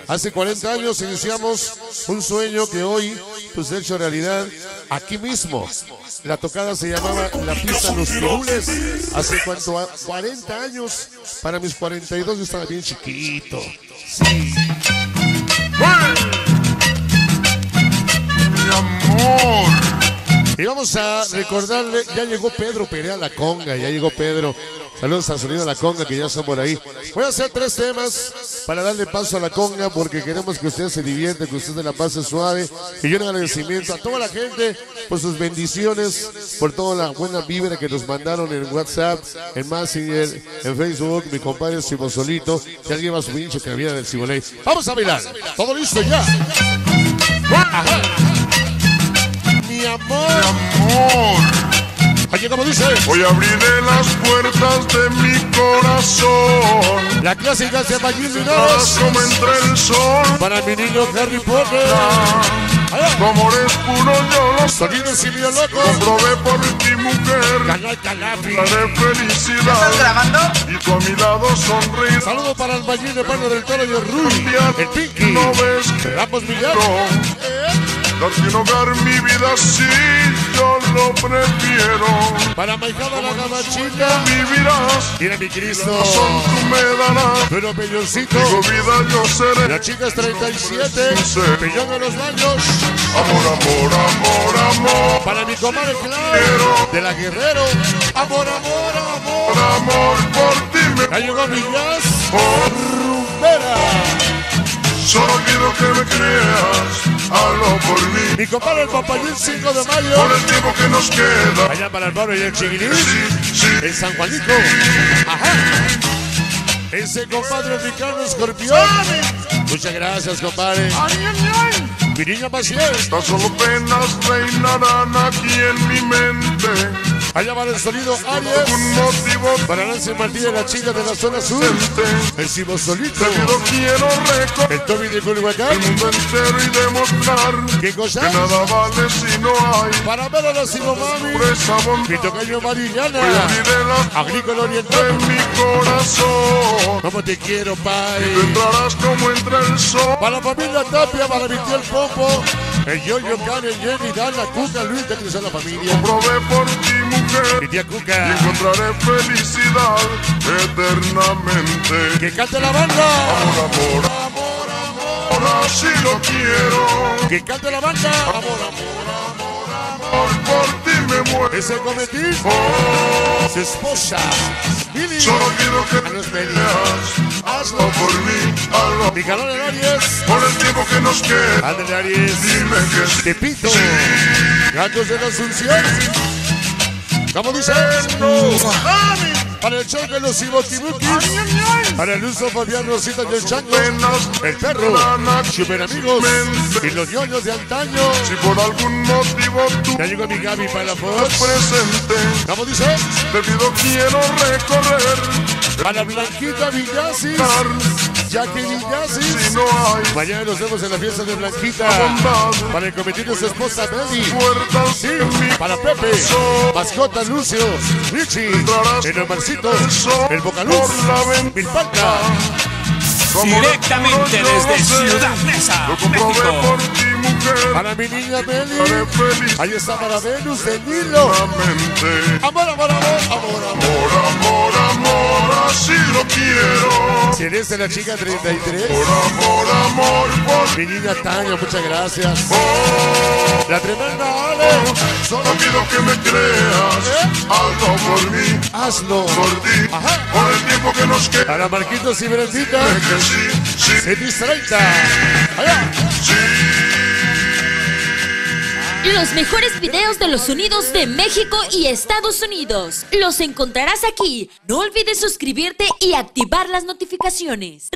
Hace 40 años iniciamos un sueño que hoy pues se ha hecho realidad aquí mismo. La tocada se llamaba La Pista Los Pirules. Hace cuánto, 40 años. Para mis 42 yo estaba bien chiquito. Sí. Mi amor. Y vamos a recordarle, ya llegó Pedro Perea La Conga, ya llegó Pedro. Saludos al sonido de La Conga, que ya son por ahí. Voy a hacer 3 temas para darle paso a La Conga, porque queremos que usted se divierta, que usted se la pase suave. Y yo un agradecimiento a toda la gente por sus bendiciones, por toda la buena vibra que nos mandaron en WhatsApp, en Messenger, en Facebook. Mi compadre Simón Solito, que alguien va a su pinche cabina del Ciboley. Vamos a bailar. Todo listo ya. Ajá. Mi amor. Mi amor. Oye, como dice, hoy abriré las puertas de mi corazón. la clásica se llama Verás como entra el sol. para mi niño Harry Potter. Tu amor es puro, yo lo sé. Sonido Silvio Loco. Comprobé por ti, mujer. Canal Calafri. La de felicidad. ¿Estás grabando? Y tú a mi lado sonreír. Saludo para el Ballín de Pano del Toro y el Rudy. El Pinky. No ves que Ramos Millán. darte un hogar, mi vida, sí, yo lo prefiero. Para Maijada la Gamachita. Vivirás, Mira mi Cristo. razón tú me darás. Pero Peñoncito. Digo vida, yo seré. La chica es 37. Peñón de los Baños. Amor, amor, amor, amor. Para mi comadre Clara de la Guerrero. Amor, amor, amor. Por amor, por ti me Ya llegó mi jazz. por. Rumbera. Solo quiero que me creas, hazlo por mí. Mi compadre el Papayín 5 de mayo. Por el tiempo que nos queda. Allá para el barrio y el Chiquirín. Sí, sí. En San Juanico. Ajá. Ese compadre Ricardo Escorpión. Muchas gracias, compadre. Mi niña Maciel. Tan solo penas reinarán aquí en mi mente. Allá va el sonido Aries. Un motivo Para Nancy Martínez, la chica de la zona sur. El Simón Solito. Debido quiero recorrer El Toby de el Culhuacán. mundo entero y demostrar ¿Qué cosa? que nada vale si no hay Para ver a la Simón Mami. por esa bondad. Mi tocayo Mariñana. Hoy abriré las Agrícola de Oriental. mi corazón. ¿Cómo te quiero, Tú pai? entrarás como entra el sol. Para la familia Tapia, para mi tío el Popo. El Yoyo, Karen, Jenny, Dana, Cuca, Luis, de crecer la familia. Comprobé por ti, Mi mujer. tía Y Cuca. encontraré felicidad eternamente. Que cante la banda. Amor, amor, amor, así lo quiero. Que cante la banda. Amor, amor. Por ti me muero. Ese cometín. Oh, Su esposa. Billy. solo quiero que A los medios. veas. Hazlo por mí, hazlo Mi calor de Aries. por el tiempo que nos queda. Ándale, Aries. Dime que sí. Tepito. Gatos de la Asunción. ¿Cómo dice? Para el show de los Ibotibukis. Para el uso Fabián Rosita y el Chango. Penas El perro. Super amigos. Y los ñoños de antaño. si por algún motivo tú Ya llegó mi Gaby para la estás Fox. presente. ¿Cómo dice? Debido quiero recorrer. Para Blanquita Villasis. Jackie Villasis. Si no hay Mañana nos vemos en la fiesta de Blanquita. bondad. Para el cometido de su esposa Betty. Puertas Sí, en mi para Pepe. Mascota Lucio. Richie. El Omarcito. El Bocaluz. Milpalta. Directamente desde Ciudad Neza, Lo comprobé México. por ti, mujer. Para mi niña Beli. Haré feliz Ahí está para Venus de Nilo. la mente. Amor, amor, amor, amor, amor. Amor, amor, amor, así lo quiero. Si eres de la chica 33. Amor, amor, por Mi niña Tania, muchas gracias. oh, La tremenda Ale. solo pido que me creas. Hazlo por mí, Hazlo. por ti, Ajá. por el tiempo que nos queda. Para Marquitos y Berendita. Que sí, sí, Cetis 30. Allá. sí. Los mejores videos de los sonidos de México y Estados Unidos los encontrarás aquí. No olvides suscribirte y activar las notificaciones.